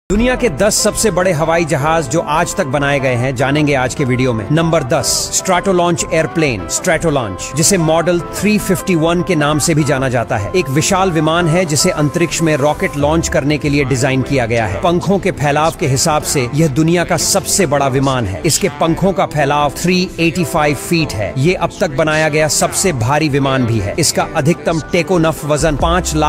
दुनिया के 10 सबसे बड़े हवाई जहाज जो आज तक बनाए गए हैं जानेंगे आज के वीडियो में। नंबर 10 स्ट्रैटोलॉन्च एयरप्लेन स्ट्रैटोलॉन्च, जिसे मॉडल 351 के नाम से भी जाना जाता है। एक विशाल विमान है जिसे अंतरिक्ष में रॉकेट लॉन्च करने के लिए डिजाइन किया गया है। पंखों के फैलाव के हिसाब से यह दुनिया का सबसे बड़ा विमान है। इसके पंखों का फैलाव 385 फीट है। ये अब तक बनाया गया सबसे भारी विमान भी है। इसका अधिकतम टेकोनफ वजन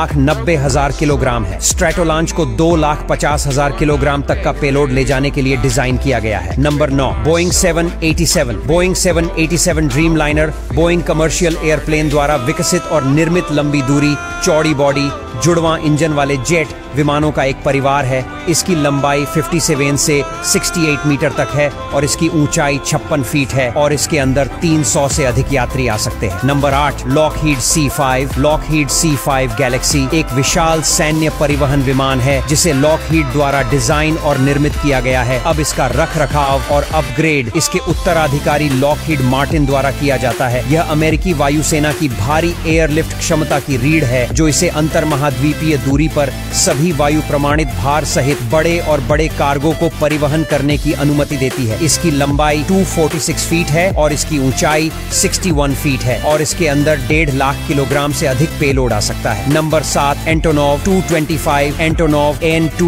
5,90,000 किलोग्राम है। स्ट्रैटोलॉन्च को 2,50,000 किलोग्राम तक का पेलोड ले जाने के लिए डिजाइन किया गया है। Number 9 Boeing 787। Boeing 787 Dreamliner Boeing commercial airplane द्वारा विकसित और निर्मित लंबी दूरी, चौड़ी बॉडी, जुड़वां इंजन वाले जेट विमानों का एक परिवार है। इसकी लंबाई 57 से 68 मीटर तक है और इसकी ऊंचाई 56 फीट है और इसके अंदर 300 से अधिक यात्री आ सकते हैं। Number 8 Lockheed C5। Lockheed C5 Galaxy एक विशाल सैन्य परिवहन विमान है जिसे लॉकहीड द्वारा डिजाइन और निर्मित किया गया है। अब इसका रख रखाव और अपग्रेड इसके उत्तराधिकारी लॉकहीड मार्टिन द्वारा किया जाता है। यह अमेरिकी वायुसेना की भारी एयरलिफ्ट क्षमता की रीढ़ है जो इसे अंतर महाद्वीपीय दूरी पर सभी वायु प्रमाणित भार सहित बड़े और बड़े कार्गो को परिवहन करने की अनुमति देती है। इसकी लंबाई 246 फीट है और इसकी ऊंचाई 61 फीट है और इसके अंदर 1.5 लाख किलोग्राम से अधिक पेलोड आ सकता है। Number 7 Antonov 225। एंटोनोव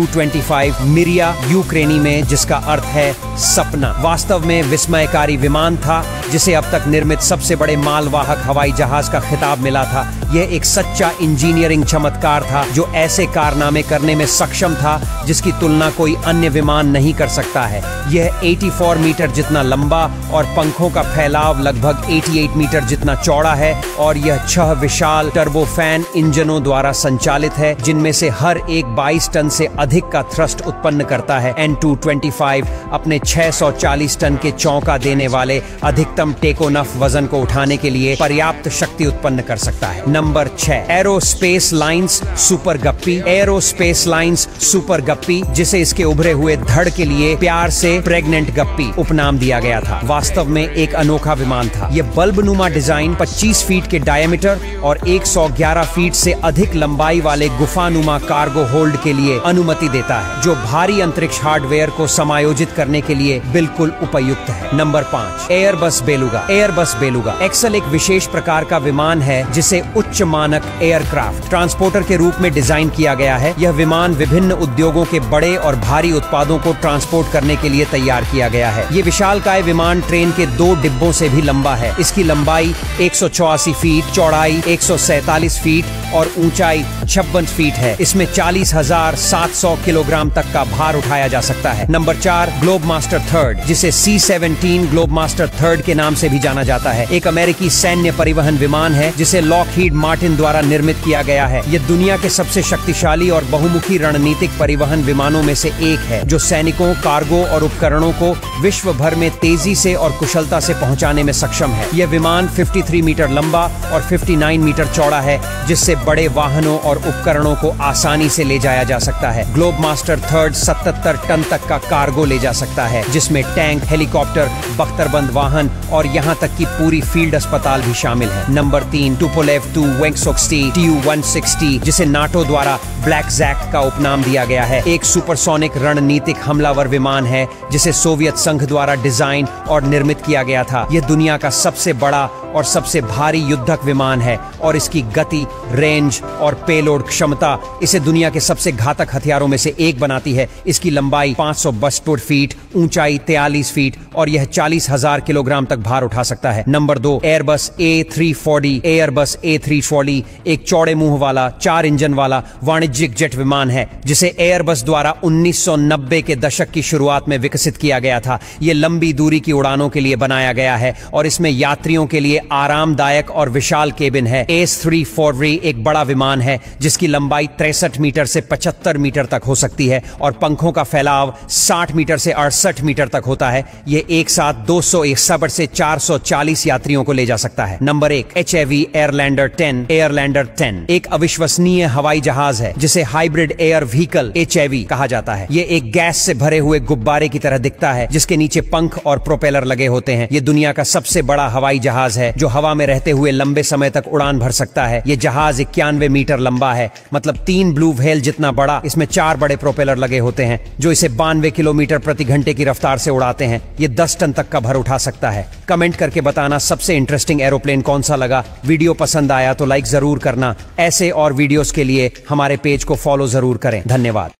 N225 मिरिया यूक्रेनी में, जिसका अर्थ है सपना, वास्तव में विस्मयकारी विमान था जिसे अब तक निर्मित सबसे बड़े मालवाहक हवाई जहाज का खिताब मिला था। यह एक सच्चा इंजीनियरिंग चमत्कार था जो ऐसे कारनामे करने में सक्षम था जिसकी तुलना कोई अन्य विमान नहीं कर सकता है। यह 84 मीटर जितना लंबा और पंखों का फैलाव लगभग 88 मीटर जितना चौड़ा है और यह 6 विशाल टर्बोफैन इंजनों द्वारा संचालित है जिनमें से हर एक 22 टन से अधिक का थ्रस्ट उत्पन्न करता है। N225 अपने 640 टन के चौंका देने वाले अधिकतम टेकोनफ वजन को उठाने के लिए पर्याप्त शक्ति उत्पन्न कर सकता है। Number 6 aerospace lines super guppy. Aerospace lines super guppy, जिसे इसके उभरे हुए धड़ के लिए प्यार से प्रेग्नेंट गप्पी उपनाम दिया गया था, वास्तव में एक अनोखा विमान था। यह बल्बनुमा डिजाइन 25 फीट के डायमीटर और 111 फीट से अधिक लंबाई वाले गुफानुमा कार्गो होल्ड के लिए अनुमति देता है जो भारी अंतरिक्ष हार्डवेयर को समायोजित करने के लिए बिल्कुल उपयुक्त है। Number 5 Airbus Beluga. Airbus Beluga XL एक विशेष प्रकार का विमान है जिसे उच्च मानक एयरक्राफ्ट ट्रांसपोर्टर के रूप में डिजाइन किया गया है। यह विमान विभिन्न उद्योगों के बड़े और भारी उत्पादों को ट्रांसपोर्ट करने के लिए तैयार किया गया है। ये विशालकाय विमान ट्रेन के 2 डिब्बों से भी लंबा है। इसकी लंबाई 184 फीट, चौड़ाई 147 फीट और ऊंचाई 56 फीट है। इसमें 40,700 किलोग्राम तक का भार उठाया जा सकता है। नंबर 4 ग्लोब मास्टर थर्ड, जिसे C-17 ग्लोब मास्टर थर्ड के नाम से भी जाना जाता है, एक अमेरिकी सैन्य परिवहन विमान है जिसे लॉकहीड मार्टिन द्वारा निर्मित किया गया है। यह दुनिया के सबसे शक्तिशाली और बहुमुखी रणनीतिक परिवहन विमानों में से एक है जो सैनिकों, कार्गो और उपकरणों को विश्व भर में तेजी से और कुशलता से पहुंचाने में सक्षम है। यह विमान 53 मीटर लंबा और 59 मीटर चौड़ा है जिससे बड़े वाहनों और उपकरणों को आसानी से ले जाया जा सकता है। ग्लोब मास्टर थर्ड 77 टन तक का कार्गो ले जा सकता है जिसमें टैंक, हेलीकॉप्टर, बख्तरबंद वाहन और यहाँ तक कि पूरी फील्ड अस्पताल भी शामिल है। नंबर 3 टुपोलेव 2 वेंगसोक्स्टी Tu-160, जिसे नाटो द्वारा ब्लैक जैक का उपनाम दिया गया है, एक सुपरसोनिक रणनीतिक हमलावर विमान है जिसे सोवियत संघ द्वारा डिजाइन और निर्मित किया गया था। यह दुनिया का सबसे बड़ा और सबसे भारी युद्धक विमान है और इसकी गति, रेंज और पेलोड क्षमता इसे दुनिया के सबसे घातक हथियारों में से एक बनाती है। इसकी लंबाई 572 फीट, ऊंचाई 43 फीट और यह 40,000 किलोग्राम तक भार उठा सकता है। Number 2 Airbus A340। Airbus A340 एक चौड़े मुंह वाला 4 इंजन वाला वाणिज्यिक जेट विमान है जिसे एयरबस द्वारा 1990 के दशक की शुरुआत में विकसित किया गया था। यह लंबी दूरी की उड़ानों के लिए बनाया गया है और इसमें यात्रियों के लिए आरामदायक और विशाल केबिन है। A340 एक बड़ा विमान है जिसकी लंबाई 63 मीटर से 75 मीटर तक हो सकती है और पंखों का फैलाव 60 मीटर से 68 मीटर तक होता है। यह एक साथ 261 से 440 यात्रियों को ले जा सकता है। Number 1 HAV एयरलैंडर 10। एयरलैंडर 10 एक अविश्वसनीय हवाई जहाज है जिसे हाइब्रिड एयर व्हीकल HAV कहा जाता है। यह एक गैस से भरे हुए गुब्बारे की तरह दिखता है जिसके नीचे पंख और प्रोपेलर लगे होते हैं। यह दुनिया का सबसे बड़ा हवाई जहाज है है जो हवा में रहते हुए लंबे समय तक उड़ान भर सकता है। ये जहाज 91 मीटर लंबा है, मतलब 3 ब्लू व्हेल जितना बड़ा। इसमें 4 बड़े प्रोपेलर लगे होते हैं जो इसे 92 किलोमीटर प्रति घंटे की रफ्तार से उड़ाते हैं। ये 10 टन तक का भर उठा सकता है। कमेंट करके बताना सबसे इंटरेस्टिंग एरोप्लेन कौन सा लगा। वीडियो पसंद आया तो लाइक जरूर करना। ऐसे और वीडियोस के लिए हमारे पेज को फॉलो जरूर करें। धन्यवाद।